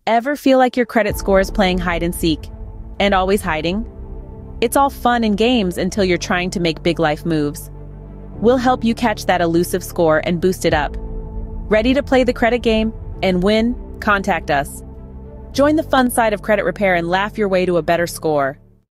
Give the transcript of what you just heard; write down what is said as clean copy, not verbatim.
Ever feel like your credit score is playing hide and seek and always hiding? It's all fun and games until you're trying to make big life moves. We'll help you catch that elusive score and boost it up. Ready to play the credit game and win? Contact us. Join the fun side of credit repair and laugh your way to a better score.